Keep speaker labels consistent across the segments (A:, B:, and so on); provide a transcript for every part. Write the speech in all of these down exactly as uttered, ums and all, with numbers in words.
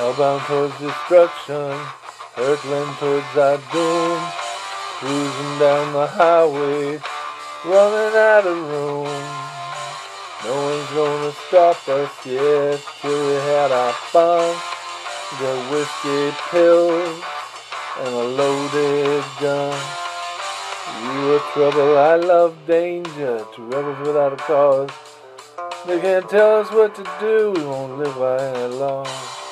A: hellbound towards destruction, hurtling towards our doom, cruising down the highway, running out of room. No one's gonna stop us yet till we had our fun. Got whiskey pills and a loaded gun. You were trouble, I love danger, to rebels without a cause. They can't tell us what to do, we won't live by any law.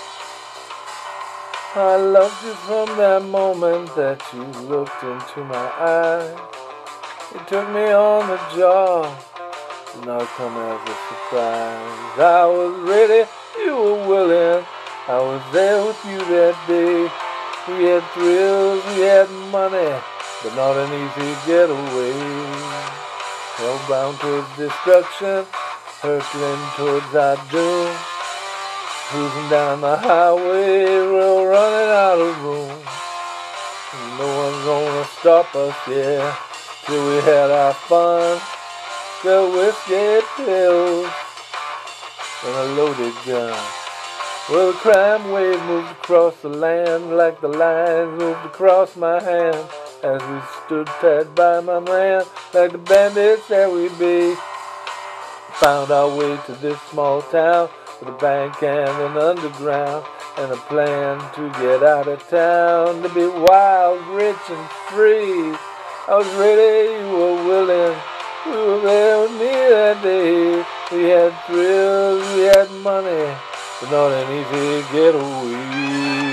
A: I loved you from that moment that you looked into my eyes. You took me on the jaw, did not come as a surprise. I was ready, you were willing, I was there with you that day. We had thrills, we had money, but not an easy getaway. Hellbound towards destruction, hurtling towards our doom, cruising down the highway, we're running out of room. No one's gonna stop us, yeah, till we had our fun. The whiskey pills and a loaded gun. Well, the crime wave moved across the land like the lines moved across my hand as we stood tied by my man like the bandits that we be. Found our way to this small town with a bank and an underground and a plan to get out of town, to be wild, rich, and free. I was ready, you were willing, we were there with me that day. We had thrills, we had money, but not an easy getaway.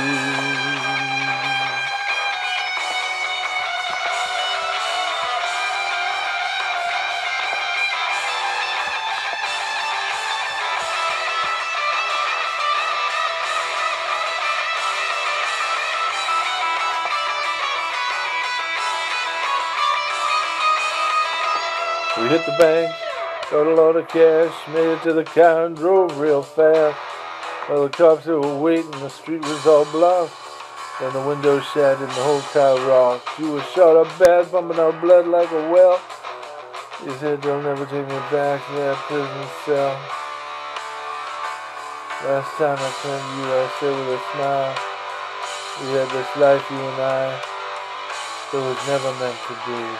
A: We hit the bank, got a lot of cash, made it to the car and drove real fast. Well, the cops who were waiting, the street was all blocked. Then the window shattered and the whole car rocked. You were shot up bad, pumping out blood like a well. You said they'll never take me back to that prison cell. Last time I turned to you, I said with a smile, we had this life, you and I, that was never meant to be.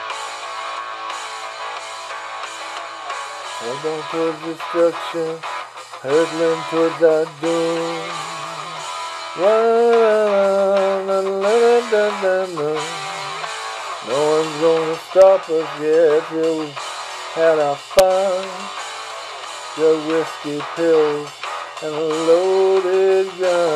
A: Hellbound towards destruction, hurtling towards our doom. Run, no one's gonna stop us yet till we had our fun. Got whiskey pills and a loaded gun.